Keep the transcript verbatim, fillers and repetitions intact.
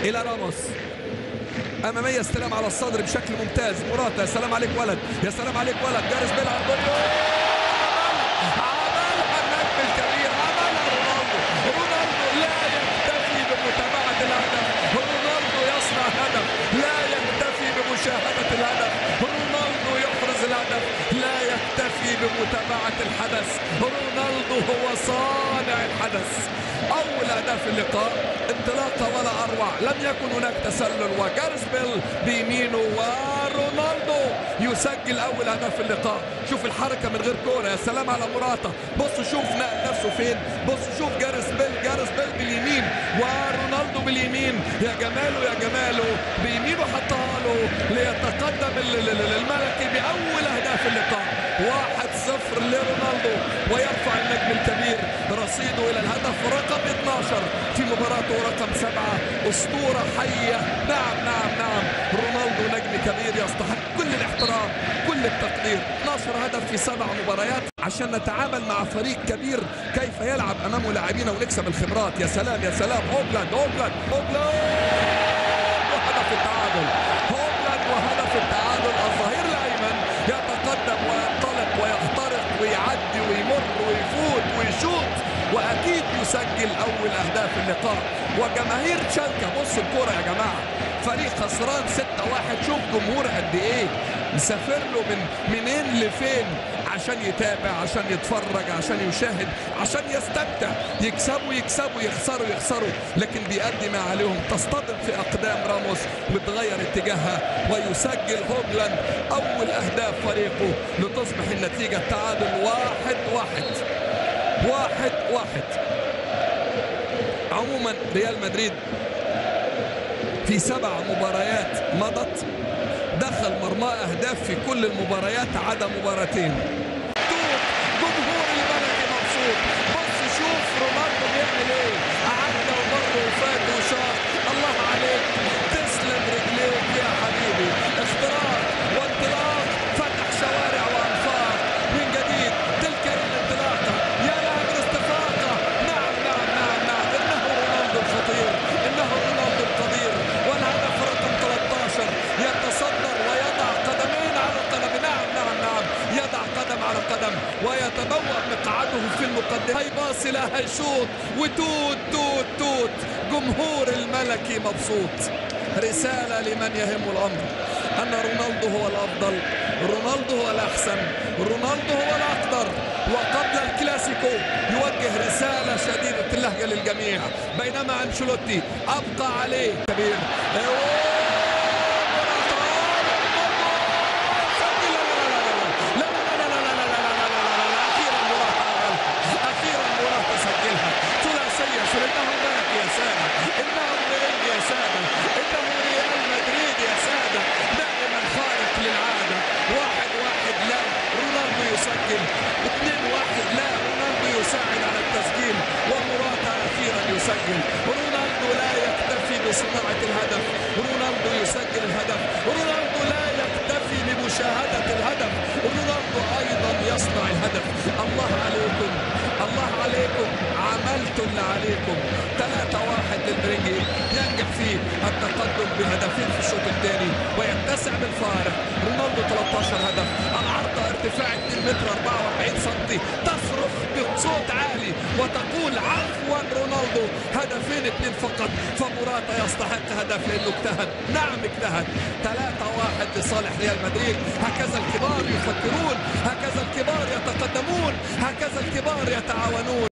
إلى راموس أمامية، استلام على الصدر بشكل ممتاز. موراتا، يا سلام عليك ولد، يا سلام عليك ولد. جاريث بيل عملها النجم الكبير، عملها رونالدو. رونالدو لا يكتفي بمتابعة الهدف، رونالدو يصنع هدف، لا يكتفي بمشاهدة الهدف، رونالدو يحرز الهدف، لا يكتفي بمتابعة الحدث، رونالدو هو صانع الحدث. أول أهداف اللقاء انطلاقة ولا أروع، لم يكن هناك تسلل، وجاريث بيل بيمينه ورونالدو يسجل أول هدف اللقاء. شوف الحركة من غير كورة، يا سلام على موراتا. بص شوف نقل نفسه فين، بص شوف جاريث بيل، جاريث بيل باليمين ورونالدو باليمين. يا جماله يا جماله، بيمينه حطها له ليتقدم الملكي بأول أهداف اللقاء. واحد صفر لرونالدو، ويرفع النجم الكبير رصيده إلى الهدف رقم اثناشر في مباراته، رقم سبعة. أسطورة حية، نعم نعم نعم. رونالدو نجم كبير يستحق كل الاحترام، كل التقدير. اثناشر هدف في سبع مباريات عشان نتعامل مع فريق كبير كيف يلعب أمامه لاعبين ونكسب الخبرات. يا سلام يا سلام. هوجلاند هوجلاند هوجلاند وهدف التعادل، هوجلاند وهدف التعادل. الظهير الأيمن يتقدم وينطلق ويخترق ويعدي ويمر ويفوت ويشوط، واكيد يسجل اول اهداف اللقاء. وجماهير تشالكا، بص الكوره يا جماعه، فريق خسران ستة واحد. شوف جمهور قد ايه مسافر له من منين لفين عشان يتابع، عشان يتفرج، عشان يشاهد، عشان يستمتع. يكسبوا يكسبوا، يخسروا يخسروا، لكن بيأدي ما عليهم. تصطدم في اقدام راموس وتغير اتجاهها، ويسجل هوجلاند اول اهداف فريقه لتصبح النتيجه تعادل واحد واحد واحد واحد. عموما ريال مدريد في سبع مباريات مضت دخل مرمى اهداف في كل المباريات عدا مباراتين. جمهور الملكي مبسوط. بص شوف رونالدو بيعمل ايه، عدى ومر وفات وشاط. الله عليك، تسلم رجليك يا حبيبي. اختراق وانطلاق، فتح شوارع وانفاق من جديد. تلك الانطلاقه، يا لاعب الاستفاقه. نعم نعم نعم نعم، انه رونالدو الخطير، انه رونالدو القدير. والهدف رقم ثلاثة عشر، يتصدر ويضع قدمين على قدم. نعم نعم نعم، يضع قدم على قدم ويتبوأ مقعده في المقدمة. هيباص لا هيشوط وتوت توت توت. جمهور الملكي مبسوط. رسالة لمن يهم الأمر أن رونالدو هو الأفضل، رونالدو هو الأحسن، رونالدو هو الأقدر. وقبل الكلاسيكو يوجه رسالة شديدة اللهجة للجميع، بينما أنشيلوتي أبقى عليه كبير. اثنين واحد، لا رونالدو يساعد على التسجيل، ومراتا اخيرا يسجل. رونالدو لا يكتفي بصناعه الهدف، رونالدو يسجل الهدف. رونالدو لا يكتفي بمشاهده الهدف، رونالدو ايضا يصنع الهدف. الله عليكم، الله عليكم، عملتوا اللي عليكم. ثلاثة واحد للمرينجي، ينجح فيه التقدم بهدفين في الشوط الثاني ويتسع بالفارق. رونالدو ثلاثة عشر هدف، العرضة ارتفاع اثنين متر أربعة وأربعين سنتي، تصرخ بصوت عالي وتقول عفوا رونالدو. هدفين اثنين فقط، فمراتا يستحق هدف لانه اجتهد. نعم اجتهد. ثلاثة واحد لصالح ريال مدريد. هكذا الكبار يفكرون، هكذا الكبار يتقدمون، هكذا الكبار يتعاونون.